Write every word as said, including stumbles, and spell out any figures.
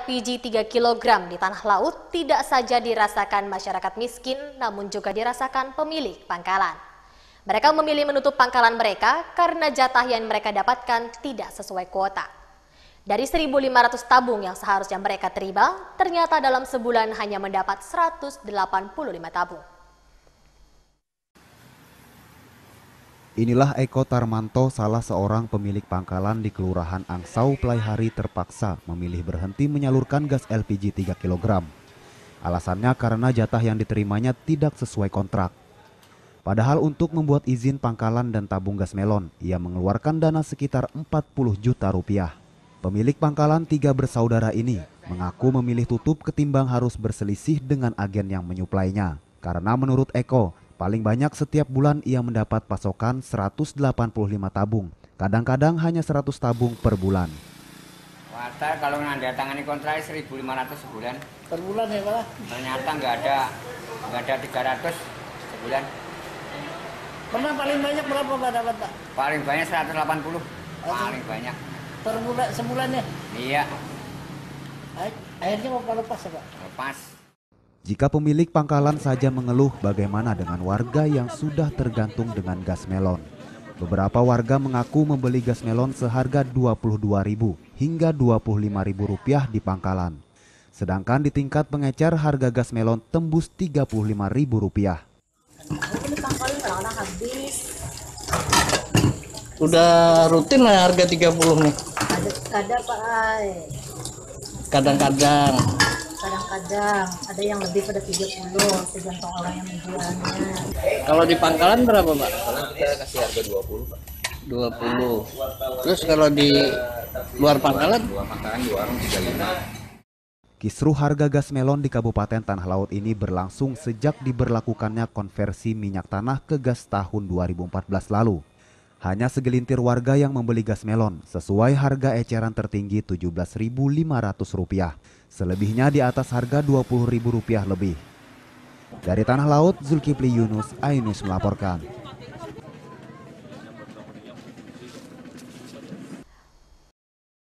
L P G tiga kilogram di tanah laut tidak saja dirasakan masyarakat miskin, namun juga dirasakan pemilik pangkalan. Mereka memilih menutup pangkalan mereka karena jatah yang mereka dapatkan tidak sesuai kuota. Dari seribu lima ratus tabung yang seharusnya mereka terima, ternyata dalam sebulan hanya mendapat seratus delapan puluh lima tabung. Inilah Eko Tarmanto, salah seorang pemilik pangkalan di Kelurahan Angsau, Pelaihari terpaksa memilih berhenti menyalurkan gas L P G tiga kilogram. Alasannya karena jatah yang diterimanya tidak sesuai kontrak. Padahal untuk membuat izin pangkalan dan tabung gas melon, ia mengeluarkan dana sekitar empat puluh juta rupiah. Pemilik pangkalan tiga bersaudara ini mengaku memilih tutup ketimbang harus berselisih dengan agen yang menyuplainya. Karena menurut Eko, paling banyak setiap bulan ia mendapat pasokan seratus delapan puluh lima tabung, kadang-kadang hanya seratus tabung per bulan. Warta kalau menandatangani kontrak seribu lima ratus sebulan. Per bulan ya Pak? Ternyata nggak ada nggak ada tiga ratus sebulan. Pernah paling banyak berapa Pak dapat Pak? Paling banyak seratus delapan puluh. Paling banyak. Per bulan sebulan ya? Iya. Akhirnya mau lepas ya Pak? Lepas. Jika pemilik pangkalan saja mengeluh, bagaimana dengan warga yang sudah tergantung dengan gas melon? Beberapa warga mengaku membeli gas melon seharga dua puluh dua ribu rupiah hingga dua puluh lima ribu rupiah di pangkalan. Sedangkan di tingkat pengecer harga gas melon tembus tiga puluh lima ribu rupiah. Ini pangkalan kadang-kadang habis. Udah rutin lah harga tiga puluh nih? Ada Pak Ay. Kadang-kadang. Kadang-kadang ada yang lebih pada tiga puluh, tergantung orang yang menjualnya. Kalau di pangkalan berapa Pak? Pangkalan kita kasih harga dua puluh Pak. dua puluh. Terus kalau di luar pangkalan? Luar pangkalan di warung tiga puluh lima. Kisruh harga gas melon di Kabupaten Tanah Laut ini berlangsung sejak diberlakukannya konversi minyak tanah ke gas tahun dua ribu empat belas lalu. Hanya segelintir warga yang membeli gas melon sesuai harga eceran tertinggi tujuh belas ribu lima ratus rupiah. Selebihnya di atas harga dua puluh ribu rupiah lebih. Dari Tanah Laut, Zulkifli Yunus, iNews melaporkan.